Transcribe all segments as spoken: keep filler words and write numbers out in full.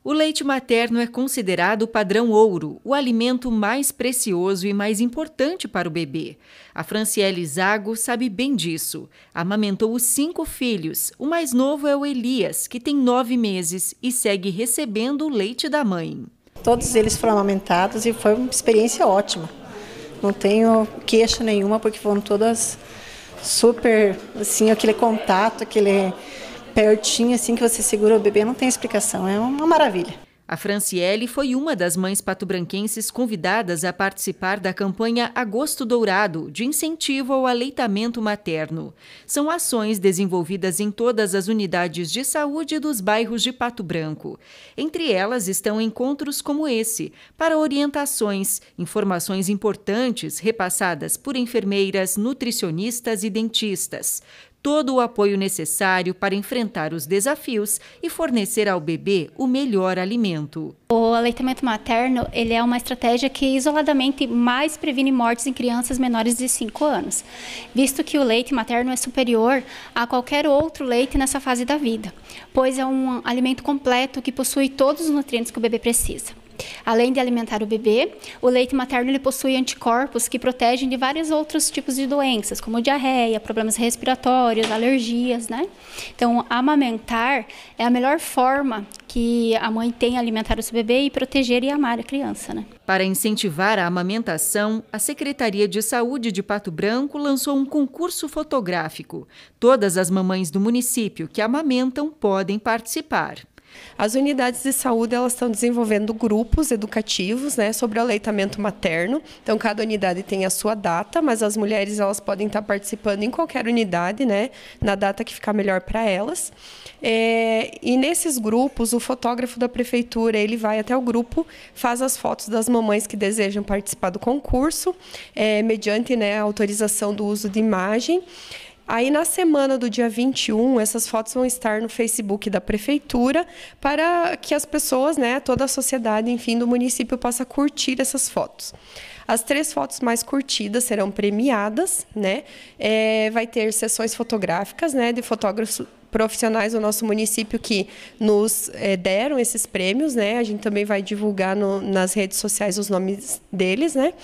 O leite materno é considerado o padrão ouro, o alimento mais precioso e mais importante para o bebê. A Franciele Zago sabe bem disso. Amamentou os cinco filhos. O mais novo é o Elias, que tem nove meses e segue recebendo o leite da mãe. Todos eles foram amamentados e foi uma experiência ótima. Não tenho queixa nenhuma, porque foram todas super, assim, aquele contato, aquele pertinho, assim, que você segura o bebê, não tem explicação, é uma maravilha. A Franciele foi uma das mães patobranquenses convidadas a participar da campanha Agosto Dourado, de incentivo ao aleitamento materno. São ações desenvolvidas em todas as unidades de saúde dos bairros de Pato Branco. Entre elas estão encontros como esse, para orientações, informações importantes repassadas por enfermeiras, nutricionistas e dentistas. Todo o apoio necessário para enfrentar os desafios e fornecer ao bebê o melhor alimento. O aleitamento materno ele é uma estratégia que isoladamente mais previne mortes em crianças menores de cinco anos, visto que o leite materno é superior a qualquer outro leite nessa fase da vida, pois é um alimento completo que possui todos os nutrientes que o bebê precisa. Além de alimentar o bebê, o leite materno ele possui anticorpos que protegem de vários outros tipos de doenças, como diarreia, problemas respiratórios, alergias, né? Então, amamentar é a melhor forma que a mãe tem a alimentar o seu bebê e proteger e amar a criança, né? Para incentivar a amamentação, a Secretaria de Saúde de Pato Branco lançou um concurso fotográfico. Todas as mamães do município que amamentam podem participar. As unidades de saúde elas estão desenvolvendo grupos educativos, né, sobre o aleitamento materno. Então, cada unidade tem a sua data, mas as mulheres elas podem estar participando em qualquer unidade, né, na data que ficar melhor para elas. É, e nesses grupos, o fotógrafo da prefeitura ele vai até o grupo, faz as fotos das mamães que desejam participar do concurso, é, mediante, né, a autorização do uso de imagem. Aí, na semana do dia vinte e um, essas fotos vão estar no Facebook da Prefeitura para que as pessoas, né, toda a sociedade, enfim, do município possa curtir essas fotos. As três fotos mais curtidas serão premiadas, né? É, vai ter sessões fotográficas, né, de fotógrafos profissionais do nosso município que nos é, deram esses prêmios, né? A gente também vai divulgar no, nas redes sociais os nomes deles, né?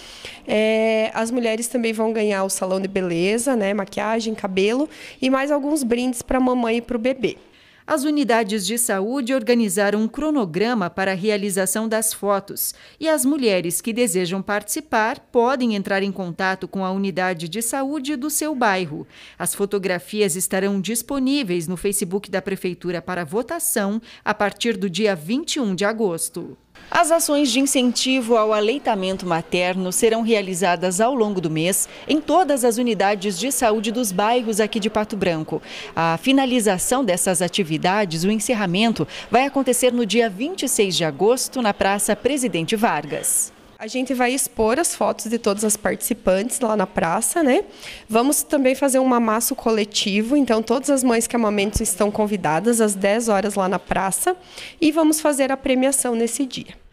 É, as mulheres também vão ganhar o salão de beleza, né? Maquiagem, cabelo e mais alguns brindes para a mamãe e para o bebê. As unidades de saúde organizaram um cronograma para a realização das fotos e as mulheres que desejam participar podem entrar em contato com a unidade de saúde do seu bairro. As fotografias estarão disponíveis no Facebook da Prefeitura para votação a partir do dia vinte e um de agosto. As ações de incentivo ao aleitamento materno serão realizadas ao longo do mês em todas as unidades de saúde dos bairros aqui de Pato Branco. A finalização dessas atividades, o encerramento, vai acontecer no dia vinte e seis de agosto na Praça Presidente Vargas. A gente vai expor as fotos de todas as participantes lá na praça, né? Vamos também fazer um mamaço coletivo, então todas as mães que amamentam estão convidadas às dez horas lá na praça e vamos fazer a premiação nesse dia.